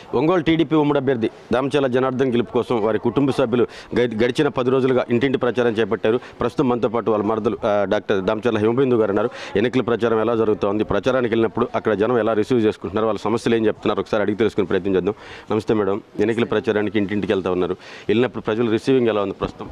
Ongole TDP ఉమ్మడి అభ్యర్థి దామచర్ల జనార్దన్ గెలుపు కోసం వారి కుటుంబ సభ్యులు గడిచిన 10 రోజులుగా ఇంటింటి ప్రచారం చేపట్టారు. ప్రస్తుతం మనతో పాటు వాళ్ళ మరదలు డాక్టర్ దామచర్ల హిమబిందు గారు ఉన్నారు. ఎన్నికల ప్రచారం ఎలా జరుగుతోంది, ప్రచారానికి వెళ్ళినప్పుడు అక్కడ జనం ఎలా రిసీవ్ చేసుకుంటున్నారు, వాళ్ళ సమస్యలు ఏం చెప్తున్నారు ఒకసారి అడిగి తెలుసుకునే ప్రయత్నం చేద్దాం. నమస్తే మేడం, ఎన్నికల ప్రచారానికి ఇంటింటికి వెళ్తా ఉన్నారు. వెళ్ళినప్పుడు ప్రజలు రిసీవింగ్ ఎలా ఉంది? ప్రస్తుతం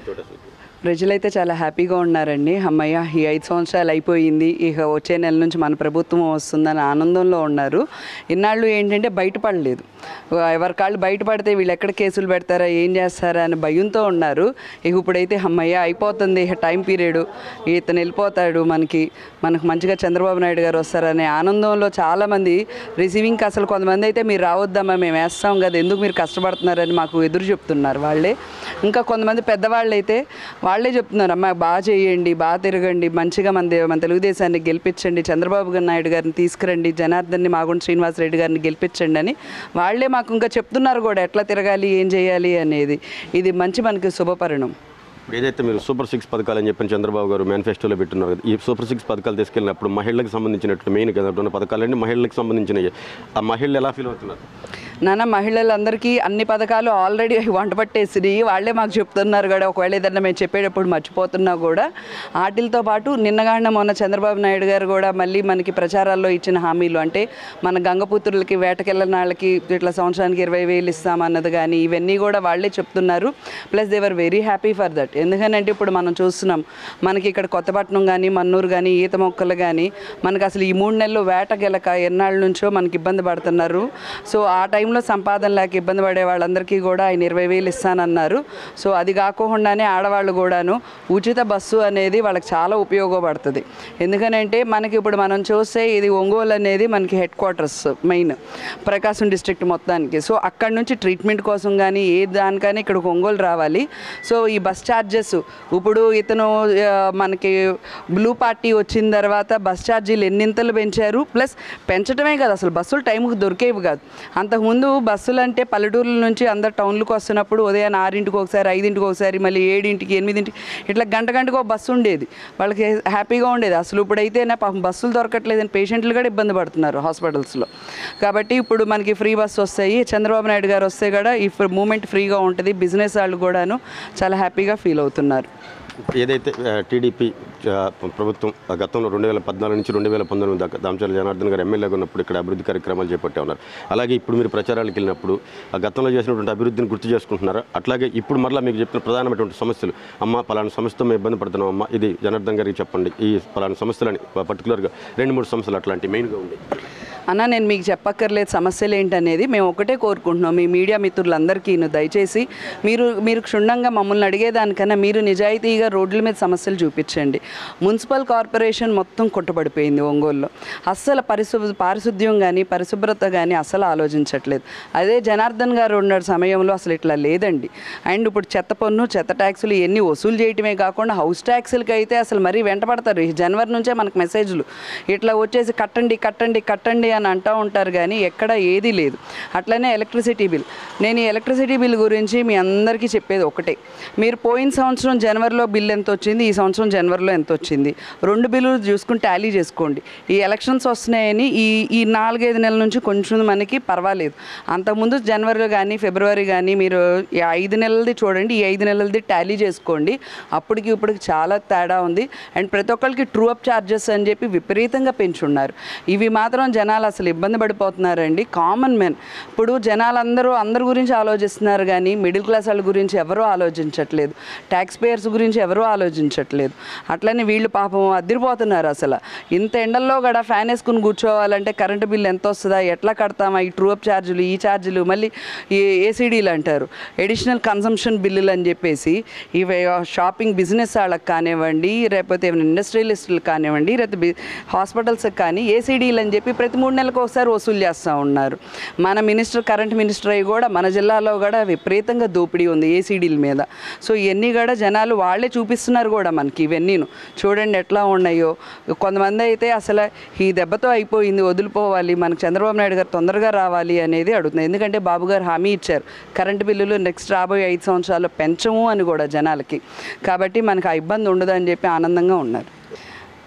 ప్రజలైతే చాలా హ్యాపీగా ఉన్నారండి. అమ్మయ్య, ఈ 5 సంవత్సరాలు అయిపోయింది, ఇక వచ్చే నెల నుంచి మన ప్రభుత్వం వస్తుందని ఆనందంలో ఉన్నారు. ఇన్నాళ్ళు ఏంటంటే బయటపడలేదు, ఎవరి కాళ్ళు బయటపడితే వీళ్ళు ఎక్కడ కేసులు పెడతారా, ఏం చేస్తారా అని భయంతో ఉన్నారు. ఇక ఇప్పుడైతే అమ్మయ్య అయిపోతుంది, ఇక టైం పీరియడ్, ఇతను వెళ్ళిపోతాడు, మనకు మంచిగా చంద్రబాబు నాయుడు గారు వస్తారనే ఆనందంలో చాలామంది రిసీవింగ్కి అసలు కొంతమంది అయితే మీరు రావద్దమ్మా, మేము వేస్తాం కదా, ఎందుకు మీరు కష్టపడుతున్నారని మాకు ఎదురు చెప్తున్నారు వాళ్ళే. ఇంకా కొంతమంది పెద్దవాళ్ళు అయితే వాళ్ళే చెప్తున్నారు, అమ్మ బాగా చేయండి, బాగా తిరగండి, మంచిగా మన తెలుగుదేశాన్ని గెలిపించండి, చంద్రబాబు నాయుడు గారిని తీసుకురండి, జనార్దన్ని మాగుంట శ్రీనివాసరెడ్డి గారిని గెలిపించండి అని వాళ్ళే మాకు ఇంకా చెప్తున్నారు కూడా ఎట్లా తిరగాలి, ఏం చేయాలి అనేది. ఇది మంచి మనకి శుభపరిణం. ఏదైతే మీరు సూపర్ 6 పథకాలు అని చెప్పిన చంద్రబాబు గారు మేనిఫెస్టోలో పెట్టున్నారు కదా, ఈ సూపర్ 6 పథకాలు తీసుకెళ్ళినప్పుడు మహిళలకు సంబంధించినట్టు మెయిన్ కదా ఉన్న పథకాలన్నీ మహిళలకు సంబంధించినవి. ఆ మహిళలు ఎలా ఫీల్ అవుతున్నారు? నాన్న, మహిళలందరికీ అన్ని పథకాలు ఆల్రెడీ వంట పట్టేసినాయి, వాళ్ళే మాకు చెప్తున్నారు కూడా. ఒకవేళ ఏదన్నా మేము చెప్పేటప్పుడు మర్చిపోతున్నా కూడా వాటితో పాటు నిన్నగానే మొన్న చంద్రబాబు నాయుడు గారు కూడా మళ్ళీ మనకి ప్రచారాల్లో ఇచ్చిన హామీలు, అంటే మన గంగపుత్రులకి వేటకెళ్ళిన వాళ్ళకి ఇట్లా సంవత్సరానికి 20,000 ఇస్తామన్నది కానీ ఇవన్నీ కూడా వాళ్ళే చెప్తున్నారు. Plus they were very happy for that. ఎందుకంటే ఇప్పుడు మనం చూస్తున్నాం, మనకి ఇక్కడ కొత్తపట్నం కానీ మన్నూరు కానీ ఈత మొక్కలు కానీ మనకు అసలు ఈ 3 నెలలు వేటకెళ్ళక ఎన్నాళ్ళ నుంచో మనకి ఇబ్బంది పడుతున్నారు. సో ఆ టైంలో సంపాదన లేక ఇబ్బంది పడే వాళ్ళందరికీ కూడా ఆయన 20,000 ఇస్తానన్నారు. సో అది కాకుండానే ఆడవాళ్ళు కూడాను ఉచిత బస్సు అనేది వాళ్ళకి చాలా ఉపయోగపడుతుంది. ఎందుకనంటే మనకి ఇప్పుడు మనం చూస్తే ఇది ఒంగోలు అనేది మనకి headquarters main Prakasam district మొత్తానికి. సో అక్కడ నుంచి ట్రీట్మెంట్ కోసం కానీ ఏ దానికైనా ఇక్కడ ఒంగోలు రావాలి. సో ఈ బస్ ఛార్జెస్ ఇప్పుడు ఇతను మనకి బ్లూ పార్టీ వచ్చిన తర్వాత బస్ ఛార్జీలు ఎన్నింతలు పెంచారు. ప్లస్ పెంచడమే కాదు, అసలు బస్సులు టైంకి దొరికేవి కాదు. అంతకుముందు బస్సులు అంటే పల్లెటూరుల నుంచి అందరు టౌన్లకు వస్తున్నప్పుడు ఉదయం 6ంటికి ఒకసారి, 5ంటికి ఒకసారి, మళ్ళీ 7ంటికి, 8ంటికి ఇట్లా గంటకు ఒక బస్సు ఉండేది, వాళ్ళకి హ్యాపీగా ఉండేది. అసలు ఇప్పుడైతే పాపం బస్సులు దొరకట్లేదని పేషెంట్లు కూడా ఇబ్బంది పడుతున్నారు హాస్పిటల్స్లో. కాబట్టి ఇప్పుడు మనకి ఫ్రీ బస్సు వస్తాయి. చంద్రబాబు నాయుడు గారు వస్తే కూడా ఈ మూమెంట్ ఫ్రీగా ఉంటుంది. బిజినెస్ వాళ్ళు కూడాను చాలా హ్యాపీగా ఫీల్ అవుతున్నారు. ఏదైతే టీడీపీ ప్రభుత్వం గతంలో 2014 నుంచి 2019 దాకా దామచర్ల జనార్దన్ గారు ఎమ్మెల్యేగా ఉన్నప్పుడు ఇక్కడ అభివృద్ధి కార్యక్రమాలు చేపట్టే ఉన్నారు. అలాగే ఇప్పుడు మీరు ప్రచారాలకు వెళ్ళినప్పుడు ఆ గతంలో చేసినటువంటి అభివృద్ధిని గుర్తు చేసుకుంటున్నారు. అట్లాగే ఇప్పుడు మరలా మీకు చెప్పిన ప్రధానమైనటువంటి సమస్యలు, అమ్మ పలానా సమస్యతో మేము ఇబ్బంది పడుతున్నాం అమ్మ, ఇది జనార్దన్ గారికి చెప్పండి, ఈ పలానా సమస్యలని పర్టికులర్గా 2-3 సమస్యలు అట్లాంటి మెయిన్గా ఉంది. అన్న, నేను మీకు చెప్పక్కర్లేదు సమస్యలు ఏంటనేది. మేము ఒకటే కోరుకుంటున్నాం, మీ మీడియా మిత్రులందరికీ దయచేసి మీరు క్షుణ్ణంగా మమ్మల్ని అడిగేదానికన్నా మీరు నిజాయితీగా రోడ్ల మీద సమస్యలు చూపించండి. మున్సిపల్ కార్పొరేషన్ మొత్తం కొట్టుబడిపోయింది ఒంగోలులో. అస్సలు పారిశుద్ధ్యం కానీ పరిశుభ్రత కానీ అస్సలు ఆలోచించట్లేదు. అదే జనార్దన్ గారు ఉన్న సమయంలో అసలు ఇట్లా లేదండి. అండ్ ఇప్పుడు చెత్త పన్ను, చెత్త ట్యాక్సులు ఇవన్నీ వసూలు చేయటమే కాకుండా హౌస్ ట్యాక్సులకి అయితే అసలు మరీ వెంటపడతారు. జనవరి నుంచే మనకు మెసేజ్లు ఇట్లా వచ్చేసి కట్టండి కట్టండి కట్టండి అని అంటూ ఉంటారు, కానీ ఎక్కడ ఏది లేదు. అట్లనే ఎలక్ట్రిసిటీ బిల్, నేను ఈ ఎలక్ట్రిసిటీ బిల్ గురించి మీ అందరికీ చెప్పేది ఒకటే. మీరు పోయిన సంవత్సరం జనవరిలో బిల్ ఎంత వచ్చింది, ఈ సంవత్సరం జనవరిలో ఎంత వచ్చింది, 2 బిల్లులు చూసుకుని టాలీ చేసుకోండి. ఈ ఎలక్షన్స్ వస్తున్నాయని ఈ 4-5 నెలల నుంచి కొంచెం మనకి పర్వాలేదు. అంతకుముందు జనవరిలో కానీ ఫిబ్రవరి కానీ మీరు 5 నెలలది చూడండి, ఈ 5 నెలలది టాలీ చేసుకోండి. అప్పటికి ఇప్పటికి చాలా తేడా ఉంది. అండ్ ప్రతి ఒక్కరికి ట్రూ అప్ ఛార్జెస్ అని చెప్పి విపరీతంగా పెంచున్నారు. ఇవి మాత్రం జనాలు అసలు ఇబ్బంది పడిపోతున్నారండి. కామన్ మెన్ ఇప్పుడు జనాలందరూ అందరి గురించి ఆలోచిస్తున్నారు, కానీ మిడిల్ క్లాస్ వాళ్ళ గురించి ఎవరూ ఆలోచించట్లేదు, ట్యాక్స్ పేయర్స్ గురించి ఎవరూ ఆలోచించట్లేదు. అట్లనే వీళ్ళు పాపం అదిరిపోతున్నారు. అసలు ఇంత ఎండల్లో కూడా ఫ్యాన్ వేసుకుని కూర్చోవాలంటే కరెంటు బిల్లు ఎంత వస్తుందా, ఎట్లా కడతామా, ఈ ట్రూ అప్ ఛార్జీలు, ఈ ఛార్జీలు, మళ్ళీ ఈ ఏసీడీలు అంటారు, ఎడిషనల్ కన్సంప్షన్ బిల్లులు అని చెప్పేసి. ఇవి షాపింగ్ బిజినెస్ వాళ్ళకి కానివ్వండి, లేకపోతే ఇండస్ట్రియలిస్టులకు కానివ్వండి, లేకపోతే హాస్పిటల్స్కి కానీ ఏసీడీలు అని చెప్పి ప్రతి 3 నెలలకు ఒకసారి వసూలు చేస్తూ ఉన్నారు. మన కరెంట్ మినిస్టర్ అయ్యి కూడా మన జిల్లాలో కూడా విపరీతంగా దోపిడీ ఉంది ఏసీడీల మీద. సో ఇవన్నీ కూడా జనాలు వాళ్ళే చూపిస్తున్నారు కూడా మనకి. ఇవన్నీ చూడండి ఎట్లా ఉన్నాయో. కొంతమంది అయితే అసలు ఈ దెబ్బతో అయిపోయింది, వదిలిపోవాలి, మనకు చంద్రబాబు నాయుడు గారు తొందరగా రావాలి అనేది అడుగుతుంది. ఎందుకంటే బాబు గారు హామీ ఇచ్చారు, కరెంటు బిల్లులు నెక్స్ట్ రాబోయే 5 సంవత్సరాల్లో పెంచము అని కూడా జనాలకి. కాబట్టి మనకు ఆ ఇబ్బంది ఉండదు అని చెప్పి ఆనందంగా ఉన్నారు.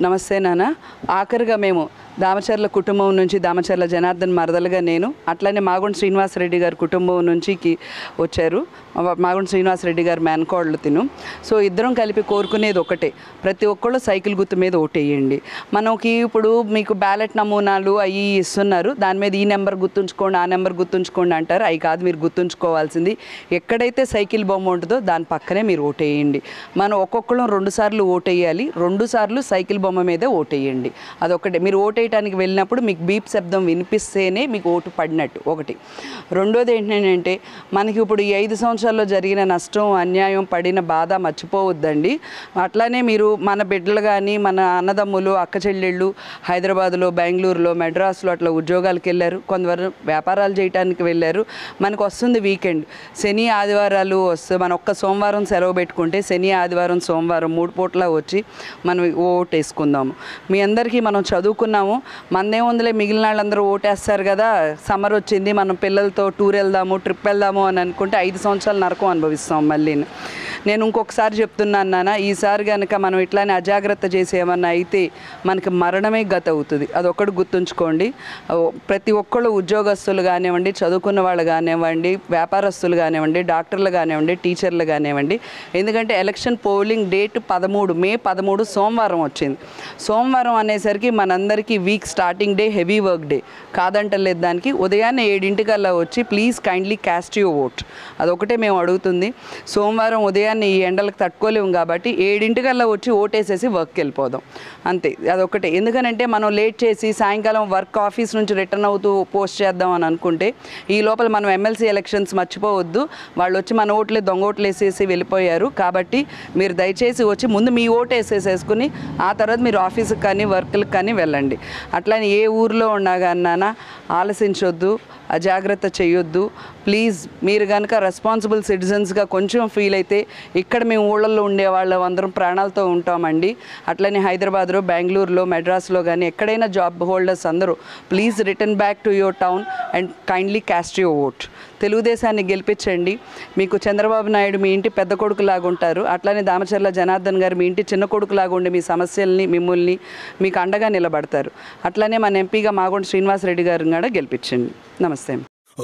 నమస్తే నాన్న. ఆఖరిగా మేము దామచర్ల కుటుంబం నుంచి దామచర్ల జనార్దన్ మరదలుగా నేను, అట్లనే మాగుంట శ్రీనివాసరెడ్డి గారి కుటుంబం నుంచి వచ్చారు మాగుంట శ్రీనివాసరెడ్డి గారు మేనకోడలు తిను. సో ఇద్దరం కలిపి కోరుకునేది ఒకటే, ప్రతి ఒక్కళ్ళు సైకిల్ గుర్తు మీద ఓటేయండి. మనకి ఇప్పుడు మీకు బ్యాలెట్ నమూనాలు అవి ఇస్తున్నారు, దాని మీద ఈ నెంబర్ గుర్తుంచుకోండి ఆ నెంబర్ గుర్తుంచుకోండి అంటారు. అవి కాదు మీరు గుర్తుంచుకోవాల్సింది, ఎక్కడైతే సైకిల్ బొమ్మ ఉంటుందో దాని పక్కనే మీరు ఓటేయండి. మనం ఒక్కొక్కళ్ళం 2 సార్లు ఓటేయాలి, 2 సార్లు సైకిల్ బొమ్మ మీదే ఓటేయండి. అదొకటే. మీరు ఓటేయడానికి వెళ్ళినప్పుడు మీకు బీప్ శబ్దం వినిపిస్తేనే మీకు ఓటు పడినట్టు ఒకటి. రెండోది ఏంటంటే మనకి ఇప్పుడు ఈ 5 సంవత్సరాల్లో జరిగిన నష్టం అన్యాయం పడిన బాధ మర్చిపోవద్దండి. అట్లానే మీరు మన బిడ్డలు కానీ మన అన్నదమ్ములు అక్క చెల్లెళ్ళు హైదరాబాద్లో బెంగళూరులో మెడ్రాస్లో అట్లా ఉద్యోగాలకు వెళ్ళారు, కొంతవరకు వ్యాపారాలు చేయడానికి వెళ్ళారు. మనకు వస్తుంది వీకెండ్, శని ఆదివారాలు వస్తే మనం ఒక్క సోమవారం సెలవు పెట్టుకుంటే శని ఆదివారం సోమవారం 3 పూట్ల వచ్చి మనం ఓటు వేసుకుందాము. మీ అందరికీ మనం చదువుకున్నాము, మనదేముందిలే మిగిలిన వాళ్ళందరూ ఓటేస్తారు కదా, సమ్మర్ వచ్చింది మనం పిల్లలతో టూర్ వెళ్దాము ట్రిప్ వెళ్దాము అని అనుకుంటే 5 సంవత్సరాలు నరకం అనుభవిస్తాం మళ్ళీ. నేను ఇంకొకసారి చెప్తున్నాను నాన్న, ఈసారి కనుక మనం ఇట్లానే అజాగ్రత్త చేసి ఏమన్నా అయితే మనకి మరణమే గత అవుతుంది. అదొక్కటి గుర్తుంచుకోండి. ప్రతి ఒక్కళ్ళు ఉద్యోగస్తులు కానివ్వండి, చదువుకున్న వాళ్ళు కానివ్వండి, వ్యాపారస్తులు కానివ్వండి, డాక్టర్లు కానివ్వండి, టీచర్లు కానివ్వండి. ఎందుకంటే ఎలక్షన్ పోలింగ్ డేట్ 13 మే 13 సోమవారం వచ్చింది. సోమవారం అనేసరికి మనందరికీ week starting day, heavy work day కాదంటలేదు. దానికి ఉదయాన్నే 7 వచ్చి please kindly cast your vote, అదొకటే మేము అడుగుతుంది. సోమవారం ఉదయాన్నే ఈ ఎండలకు తట్టుకోలేము కాబట్టి 7 వచ్చి ఓటేసేసి వర్క్కి వెళ్ళిపోదాం అంతే, అదొకటే. ఎందుకనంటే మనం లేట్ చేసి సాయంకాలం వర్క్ ఆఫీస్ నుంచి రిటర్న్ అవుతూ పోస్ట్ చేద్దాం అని అనుకుంటే ఈ లోపల మనం ఎమ్మెల్సీ ఎలక్షన్స్ మర్చిపోవద్దు, వాళ్ళు వచ్చి మన ఓట్లే దొంగ ఓట్లు వేసేసి వెళ్ళిపోయారు. కాబట్టి మీరు దయచేసి వచ్చి ముందు మీ ఓటు వేసేసేసుకుని ఆ తర్వాత మీరు ఆఫీస్కి కానీ వర్క్లకు కానీ వెళ్ళండి. అట్లానే ఏ ఊర్లో ఉన్నా కానీ ఆలోచించొద్దు, అజాగ్రత్త చేయొద్దు ప్లీజ్. మీరు కనుక రెస్పాన్సిబుల్ సిటిజన్స్గా కొంచెం ఫీల్ అయితే ఇక్కడ మేము ఊళ్ళల్లో ఉండేవాళ్ళం అందరం ప్రాణాలతో ఉంటామండి. అట్లనే హైదరాబాద్లో బెంగళూరులో మెడ్రాస్లో కానీ ఎక్కడైనా జాబ్ హోల్డర్స్ అందరూ please return back to your town and kindly cast your vote. తెలుగుదేశాన్ని గెలిపించండి. మీకు చంద్రబాబు నాయుడు మీ ఇంటి పెద్ద కొడుకులాగా ఉంటారు, అట్లానే దామచర్ల జనార్దన్ గారు మీ ఇంటి చిన్న కొడుకులాగా ఉండి మీ సమస్యల్ని మిమ్మల్ని మీకు అండగా నిలబడతారు. అట్లానే మన ఎంపీగా మాగుంట శ్రీనివాసరెడ్డి గారు కూడా గెలిపించండి. నమస్తే.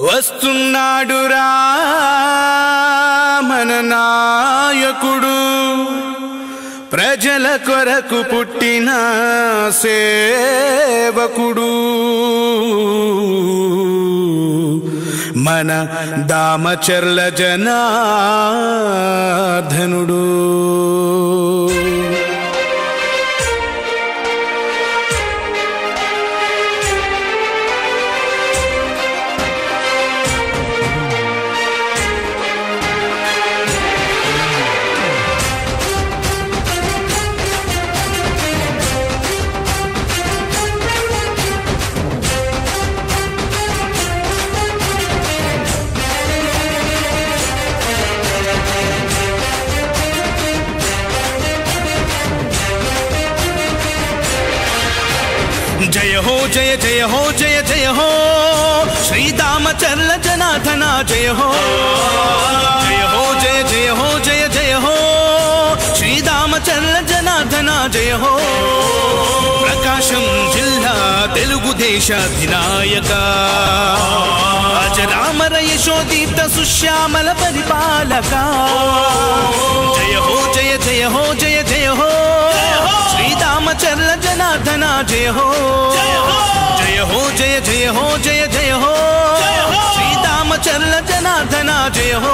వస్తున్నాడురా మన నాయకుడు, ప్రజల కొరకు పుట్టిన సేవకుడు, మన దామచర్ల జనార్దనుడు. జయ హో జయ జయ హో జయ జయ హో శ్రీదామచర్ల జనార్దన జయ హో. జయ హో జయ జయ హో జయ జయ హో శ్రీదామచర్ల జనార్దన జయ హో. ప్రకాశం జిల్లా తెలుగుదేశాధినాయక, అజరామర యశోదీప్త సుశ్యామల పరిపాలక. జయ హో జయ జయ హో జయ జయ హో శ్రీదామచర్ల జనార్దన జయ హో. జయ హో జయ జయ హో జయ జయ హో శ్రీదామచర్ల జనార్దన జయ హో.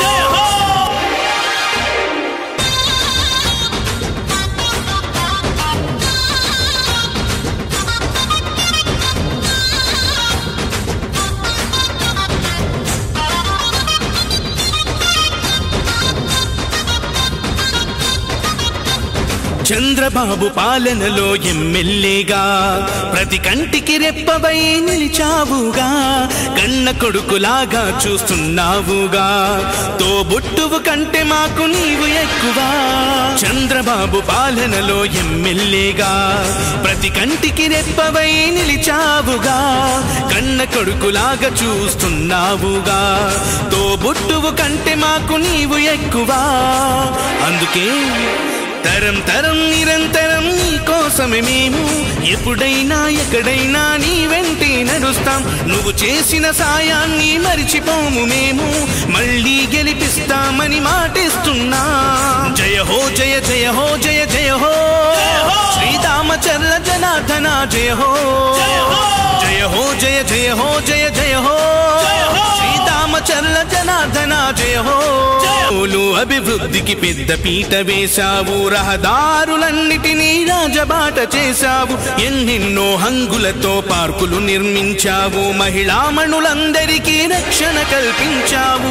చంద్రబాబు పాలనలో ఎమ్మెల్యేగా ప్రతి కంటికి రెప్పవై నిలిచావుగా, కన్న కొడుకులాగా చూస్తున్నావుగా, తోబుట్టువు కంటే మాకు నీవు ఎక్కువ. చంద్రబాబు పాలనలో ఎమ్మెల్యేగా ప్రతి కంటికి రెప్పవై నిలిచావుగా, కన్న కొడుకులాగా చూస్తున్నావుగా, తోబుట్టువు కంటే మాకు నీవు ఎక్కువ. అందుకే తరం తరం నిరంతరం నీ కోసమే మేము ఎప్పుడైనా ఎక్కడైనా నీ వెంటే నడుస్తాం. నువ్వు చేసిన సాయాన్ని మరిచిపోము మేము, మళ్ళీ గెలిపిస్తామని మాటిస్తున్నా. జయ హో జయ జయ హో జయ జయ హో శ్రీరామచంద్ర జనార్దన జయ హో. జయ హో జయ జయ హో జయ జయ హో శ్రీరామచంద్ర జనార్దన జయ హో. అభివృద్ధికి పెద్ద పీట వేశావు, రహదారులన్నిటినీ రాజబాట చేశావు. ఎన్నెన్నో హంగులతో పార్కులు నిర్మించావు, మహిళామణులందరికీ రక్షణ కల్పించావు.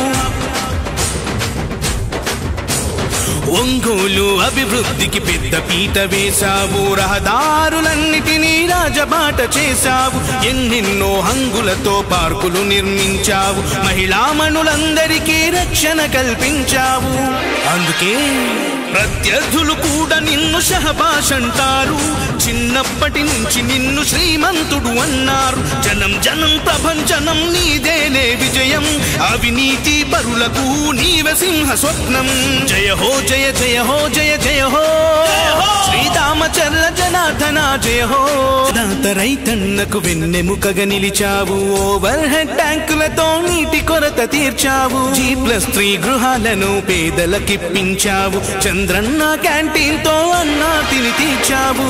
ఒంగోలు అభివృద్ధికి పెద్ద పీట వేశావు, రహదారులన్నిటినీ రాజబాట చేశావు. ఎన్నెన్నో హంగులతో పార్కులు నిర్మించావు, మహిళామణులందరికీ రక్షణ కల్పించావు. అందుకే ప్రత్యర్థులు కూడా నిన్ను షహబాష్ అంటారు, చిన్నప్పటి నుంచి నిన్ను శ్రీమంతుడు అన్నారు. జనం జనం ప్రభంజనం నీదేనే విజయం, అవినీతి పరులకు నీవే సింహ స్వప్నం. జయ హో జయ జయ హో జయ జయ హో శ్రీరామచంద్ర జనార్దన జయ హో. రైతన్నకు వెన్నెముకగా నిలిచావు, ఓవర్ హెడ్ ట్యాంకులతో నీటి కొరత తీర్చావు. G+3 గృహాలను పేదలకిప్పించావు, చంద్రన్న క్యాంటీన్ తో అన్నా తిని తీర్చావు.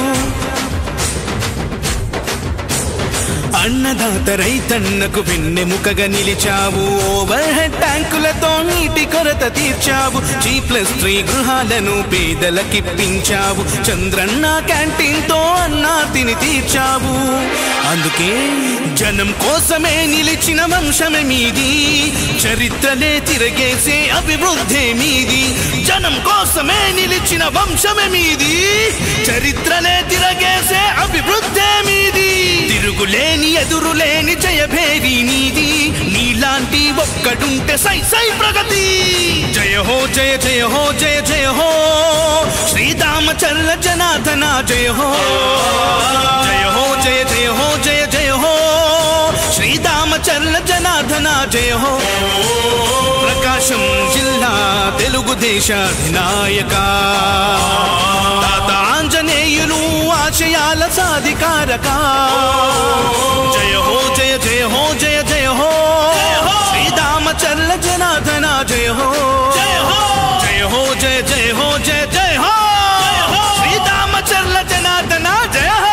అన్నదాత రైతన్నకు వెన్నెముకగా నిలిచావు, ఓవర్ హెడ్ ట్యాంకులతో నీటి కొరత తీర్చావు. G+3 గృహాలను పేదలకిప్పించావు, చంద్రన్న క్యాంటీన్ తో అన్నా తిని తీర్చావు. అందుకే జనం కోసమే నిలిచిన వంశమే మీది, చరిత్రలే తిరగేసే అభివృద్ధే మీది. జనం కోసమే నిలిచిన వంశమే మీది, చరిత్రలే తిరగేసే అభివృద్ధే మీది. తిరుగులేని ఎదురులేని జయభేరి నీది, నీలాంటి ఒక్కడుంటే సై సై ప్రగతి. జయ హో జయ జయ హో జయ జయ హో శ్రీరామచంద్ర జనార్దన జయ హో. జయ హో జయ జయ హో జయ జయ హో శ్రీరామచంద్ర జనార్దన జయ హో. ప్రకాశం జిల్లా తెలుగుదేశ అధినాయక తాత ఆంజనేయులు ఆశయాల సాధికారక. జయ హో జయ జయ హో జయ జయ హో శ్రీరామచంద్ర జనార్దన జయ హో. జయ హో జయ జయ హో జయ జయ హో శ్రీరామచంద్ర జనార్దన జయ హో.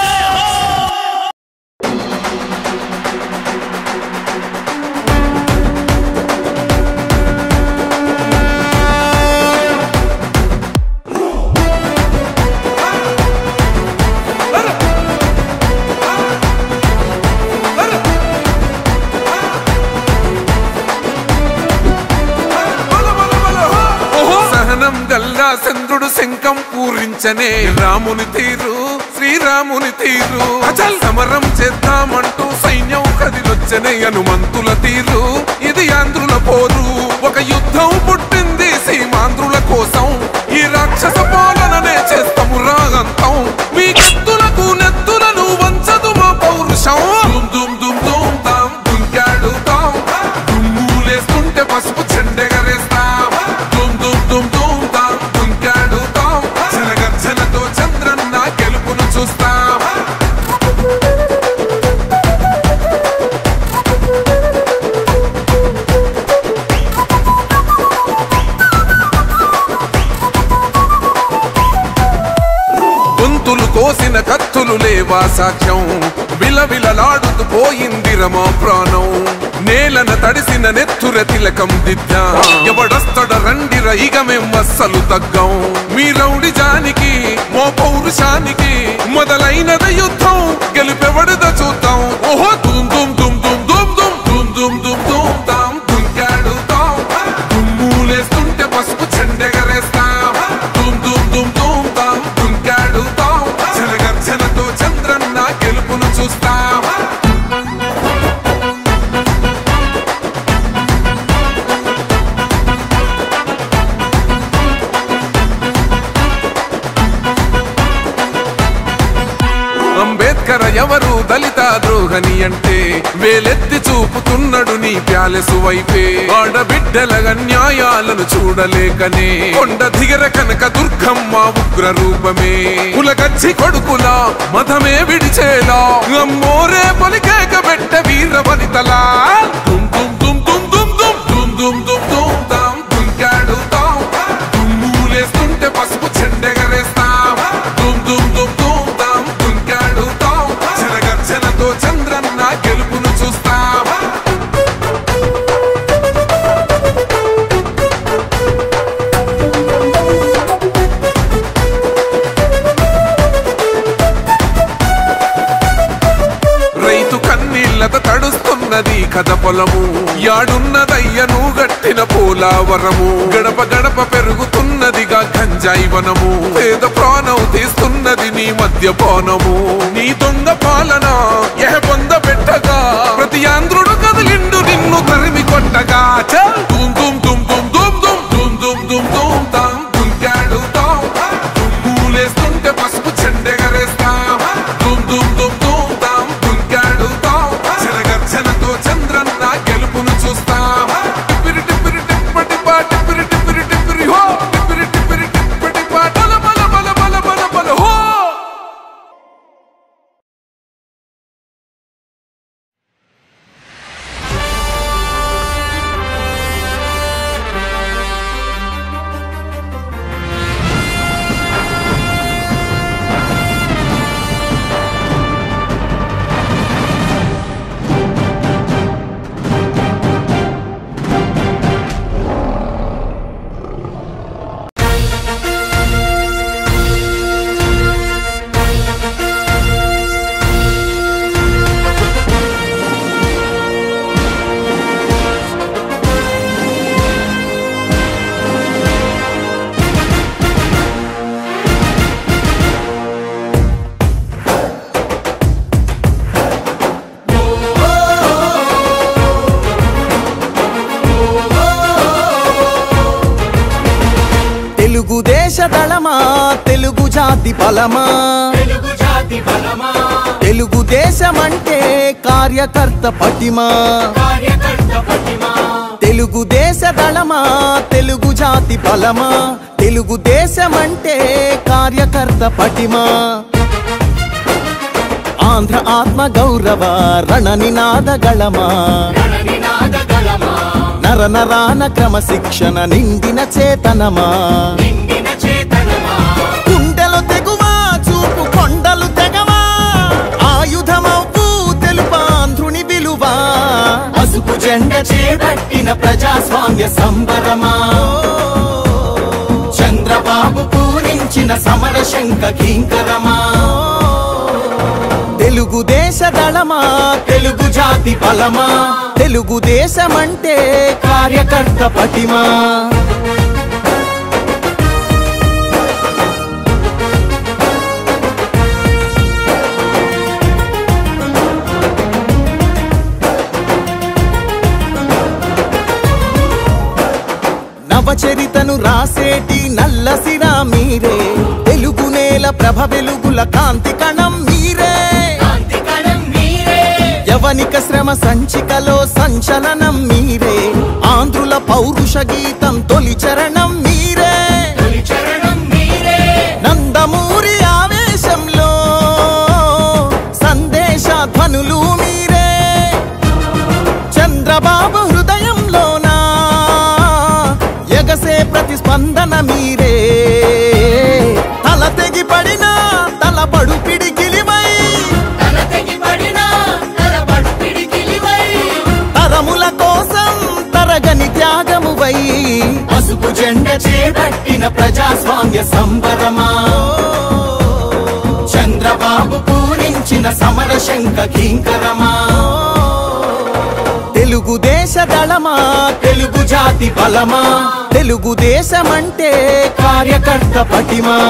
చంద్రుడు శంఖం పూరించనే రాముని తీరు శ్రీరాముని తీరు. అచల్ సమరం చేద్దామంటూ సైన్యం కదిలొచ్చనే హనుమంతుల తీరు. ఇది ఆంధ్రుల పోరు, ఒక యుద్ధం పుట్టింది సీమాంధ్రుల కోసం. ఈ రాక్షస పాలననే చేస్తాము రాగంతం, మీ కత్తులకు నెత్తులను వంచదు మా పౌరుషం. దుమ్ దుమ్ దుమ్ దుమ్ తాం దుంకాడుతాం, దుమ్ములేస్తుంటే పసుపు చెండెగరేస్తాం. దుమ్ దుమ్ దుమ్ దుమ్ తాం దుంకాడుతాం, జనగర్జనతో చంద్రన్న గెలుపును చూస్తాం. గొంతులు కోసిన కత్తులు లేవా సాక్ష్యం, విలవిలలాడుతూ పోయింది రమా ప్రాణం. నేలన తడిసిన నెత్తుర తిలకం దిద్దా, ఎవడొస్తడ రండిర ఇక మేం అస్సలు తగ్గం. మీ రౌడి జానికి మో పౌరుషానికి మొదలైనద యుద్ధం, గెలుపెవడద చూద్దాం. ఓహో దుమ్ దుమ్ దుమ్ దుమ్ దుమ్ దుమ్ దుమ్ దుమ్ దుమ్ దుమ్ తాం దుంకాడుతాం, దుమ్ములేస్తుంటే పసుపు చెండెగరేస్తాం. దుమ్ దుమ్ దుమ్ దుమ్ తాం దుంకాడుతాం, జనగర్జనతో చంద్రన్న గెలుపును చూస్తాం. అంబేద్కర్ ఎవరు దళిత ద్రోహ పండని అంటే వేలెత్తి చూపుతున్నాడు నీ ప్యాలెసు వైపే. ఆడబిడ్డల న్యాయాలను చూడలేకనే కొండ దిగర కనక దుర్గమ్మ ఉగ్ర రూపమే. కులగచ్చి కొడుకులా మతమే విడిచేలా అమ్మోరే పలికేక పెట్ట వీర వనితలా. దుమ్ దుమ్ దుమ్ దుమ్ దుమ్ దుమ్ దుమ్ దుమ్ దుమ్ దుమ్ తాం దుంకాడుతాం. దుమ్ములేస్తుంటే పసుపు చెండెగరేస్తాం. దుమ్ దుమ్ దుమ్ దుమ్ తాం దుంకాడుతాం. జనగర్జనతో చంద్రన్న గెలుపును చూస్తాం. తడుస్తున్నది కథ పొలము, యాడున్నదయ్యను గట్టిన పోలావరము. గడప గడప పెరుగుతున్నదిగా గంజాయి వనము. పేద ప్రాణం తీస్తున్నది నీ మద్యపానము. నీ దొంగ పాలన పొంద పెట్టగా ప్రతి ఆంధ్రుడు కదిలిండు నిన్ను తరిమి కొట్టగా. దుమ్ దుమ్ దుమ్ దుమ్ దుమ్ దుమ్ దుమ్ దుమ్ దుమ్ దుమ్ తాం దుంకాడుతాం. దుమ్ములేస్తుంటే పసుపు చెండెగరేస్తాం. దుమ్ దుమ్ దుమ్ దుమ్ తాం దుంకాడుతాం. జనగర్జనతో చంద్రన్న గెలుపును చూస్తాం. టిప్పిరి టిప్పిరి టిప్పటి పా టిప్పిరి టిప్పిరి టిప్పిరి హో. టిప్పిరి టిప్పిరి టిప్పటి పా బల బల బల బల బల బల హో. దళమా తెలుగు జాతి బలమా, తెలుగుదేశమంటే కార్యకర్త పటిమా. తెలుగుదేశ దళమా తెలుగు జాతి బలమా, తెలుగుదేశమంటే కార్యకర్త పటిమా. ఆంధ్ర ఆత్మ గౌరవ రణనినాద గళమా, నర నరాన క్రమశిక్షణ నిండిన చేతనమా. గుండెలు తెగువా చూపు కొండలు తెగవా, ఆయుధమవ్వు తెలుపాంధ్రుని విలువా. పసుపు జెండ చేపట్టిన ప్రజాస్వామ్య సంబరమా, చంద్రబాబు పూరించిన సమర శంఖ కింకరమా. తెలుగుదేశ దళమా తెలుగు జాతి బలమా, తెలుగుదేశమంటే కార్యకర్త పటిమా. నవచరితను రాసేటి నల్లసిరా మీరే, తెలుగు నేల ప్రభ వెలుగుల కాంతి కణం మీరే. యవనిక శ్రమ సంచికలో సంచలనం మీరే, ఆంధ్రుల పౌరుష గీతం తొలి చరణం మీరే. నందమూరి ఆవేశంలో సందేశధ్వనులు మీరే, చంద్రబాబు హృదయంలోనా ఎగసే ప్రతిస్పందన మీరే. తల తెగి పడిన తలబడు పిడికిలివై, తరముల కోసం తరగని త్యాగమువై. పసుపు జెండ చేపట్టిన ప్రజాస్వామ్య సంబరమా, చంద్రబాబు పూరించిన సమర శంఖ కింకరమా. తెలుగుదేశ దళమా తెలుగు జాతి బలమా, తెలుగుదేశమంటే కార్యకర్త పటిమా.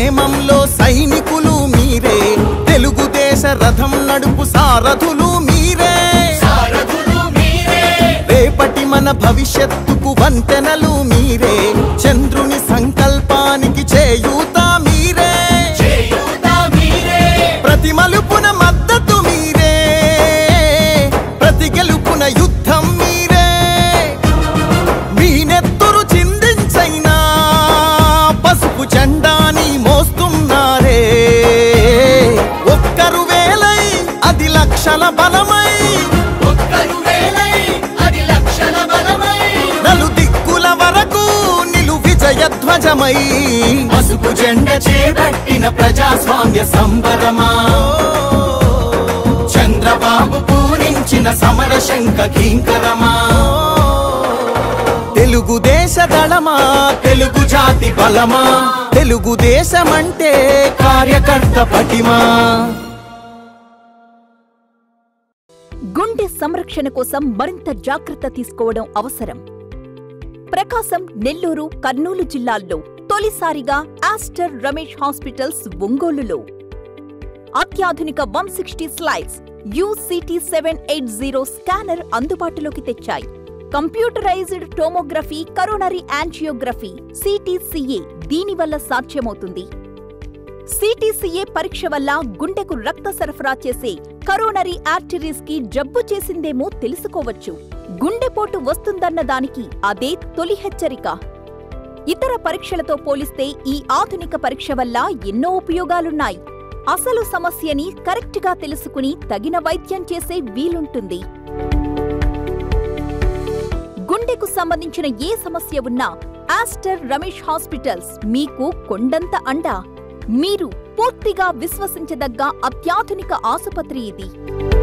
సంక్షేమంలో సైనికులు మీరే, తెలుగుదేశ రథం నడుపు సారథులు మీరే, రేపటి మన భవిష్యత్తుకు వంతెనలు మీరే, చంద్రుని సంకల్పానికి చేయూత మీరే, ప్రతి మలుపున మద్దతు మీరే, ప్రతి గెలుపున యుద్ధం మీరే, మీ నెత్తురు చిందించైనా పసుపు జెండాని మోస్తున్నారే, ఒక్కరు వేలై అది లక్షల బలమై, నలు దిక్కుల వరకు నిలు విజయధ్వజమై, పసుపు జెండ చేపట్టిన ప్రజాస్వామ్య సంబరమా, చంద్రబాబు పూరించిన సమర శంఖ కింకరమా, తెలుగుదేశ దళమా తెలుగు జాతి బలమా, తెలుగుదేశమంటే కార్యకర్త పటిమా. గుండె సంరక్షణ కోసం మరింత జాగ్రత్త తీసుకోవడం అవసరం. ప్రకాశం, నెల్లూరు, కర్నూలు జిల్లాల్లో తొలిసారిగా ఆస్టర్ రమేష్ హాస్పిటల్స్ ఒంగోలులో అత్యాధునిక 160 స్లైడ్స్ UCT 780 స్కానర్ అందుబాటులోకి తెచ్చాయి. Computerised tomography, coronary angiography, CTCA దీనివల్ల సాధ్యమవుతుంది. CTCA పరీక్ష వల్ల గుండెకు రక్త సరఫరా చేసే కరోనరీ ఆర్టరీస్ కి జబ్బు చేసిందేమో తెలుసుకోవచ్చు. గుండెపోటు వస్తుందన్న దానికి అదే తొలి హెచ్చరిక. ఇతర పరీక్షలతో పోలిస్తే ఈ ఆధునిక పరీక్ష వల్ల ఎన్నో ఉపయోగాలున్నాయి. అసలు సమస్యని కరెక్ట్గా తెలుసుకుని తగిన వైద్యం చేసే వీలుంటుంది. గుండెకు సంబంధించిన ఏ సమస్య ఉన్నా ఆస్టర్ రమేష్ హాస్పిటల్స్ మీకు కొండంత అండ. మీరు పూర్తిగా విశ్వసించదగ్గ అత్యాధునిక ఆసుపత్రి ఇది.